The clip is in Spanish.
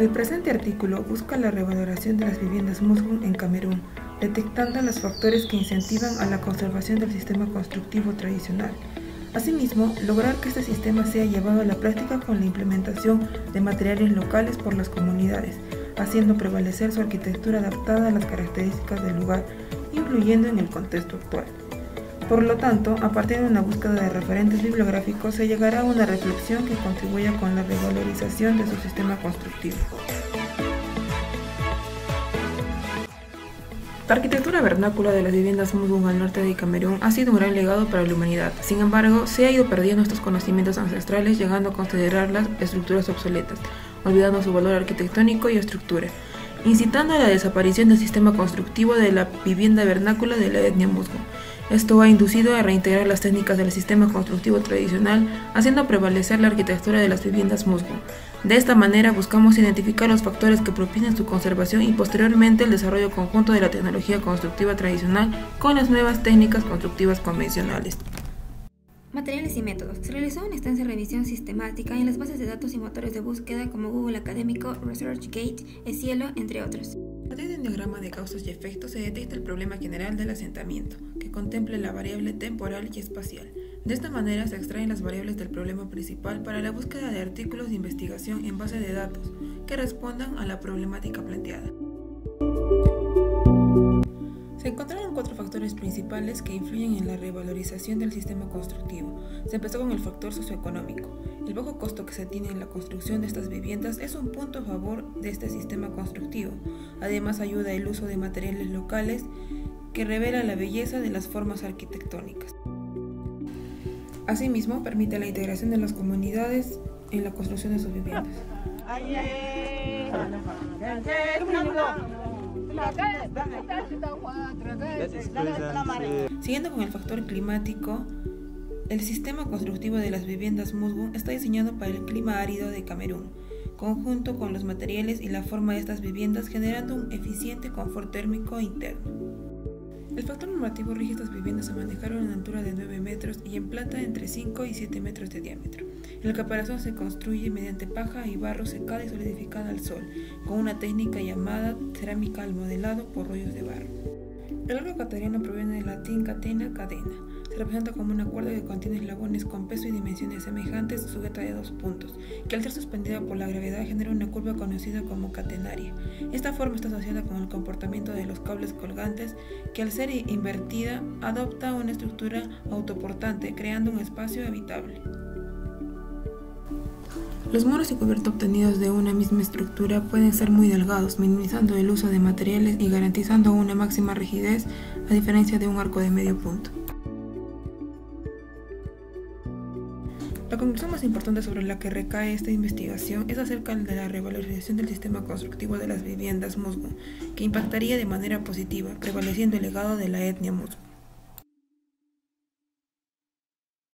El presente artículo busca la revaloración de las viviendas musgo en Camerún, detectando los factores que incentivan a la conservación del sistema constructivo tradicional. Asimismo, lograr que este sistema sea llevado a la práctica con la implementación de materiales locales por las comunidades, haciendo prevalecer su arquitectura adaptada a las características del lugar, influyendo en el contexto actual. Por lo tanto, a partir de una búsqueda de referentes bibliográficos se llegará a una reflexión que contribuya con la revalorización de su sistema constructivo. La arquitectura vernácula de las viviendas musgo al norte de Camerún ha sido un gran legado para la humanidad. Sin embargo, se ha ido perdiendo estos conocimientos ancestrales, llegando a considerarlas estructuras obsoletas, olvidando su valor arquitectónico y estructura, incitando a la desaparición del sistema constructivo de la vivienda vernácula de la etnia musgo. Esto ha inducido a reintegrar las técnicas del sistema constructivo tradicional, haciendo prevalecer la arquitectura de las viviendas musgo. De esta manera buscamos identificar los factores que propician su conservación y posteriormente el desarrollo conjunto de la tecnología constructiva tradicional con las nuevas técnicas constructivas convencionales. Materiales y métodos. Se realizó una extensa revisión sistemática en las bases de datos y motores de búsqueda como Google Académico, ResearchGate, Cielo, entre otros. A partir de un diagrama de causas y efectos se detecta el problema general del asentamiento, que contemple la variable temporal y espacial. De esta manera se extraen las variables del problema principal para la búsqueda de artículos de investigación en base de datos que respondan a la problemática planteada. Se encontraron 4 factores principales que influyen en la revalorización del sistema constructivo. Se empezó con el factor socioeconómico. El bajo costo que se tiene en la construcción de estas viviendas es un punto a favor de este sistema constructivo. Además, ayuda el uso de materiales locales que revela la belleza de las formas arquitectónicas. Asimismo, permite la integración de las comunidades en la construcción de sus viviendas. Siguiendo con el factor climático, el sistema constructivo de las viviendas musgo está diseñado para el clima árido de Camerún, conjunto con los materiales y la forma de estas viviendas, generando un eficiente confort térmico interno. El factor normativo rige estas viviendas a manejar a una altura de 9 metros y en planta entre 5 y 7 metros de diámetro. El caparazón se construye mediante paja y barro secada y solidificada al sol, con una técnica llamada cerámica al modelado por rollos de barro. El arco cateriano proviene del latín catena, cadena. Se representa como una cuerda que contiene eslabones con peso y dimensiones semejantes, sujeta de 2 puntos, que al ser suspendida por la gravedad genera una curva conocida como catenaria. Esta forma está asociada con el comportamiento de los cables colgantes, que al ser invertida adopta una estructura autoportante, creando un espacio habitable. Los muros y cubierta obtenidos de una misma estructura pueden ser muy delgados, minimizando el uso de materiales y garantizando una máxima rigidez, a diferencia de un arco de medio punto. La conclusión más importante sobre la que recae esta investigación es acerca de la revalorización del sistema constructivo de las viviendas musgo, que impactaría de manera positiva, prevaleciendo el legado de la etnia musgo.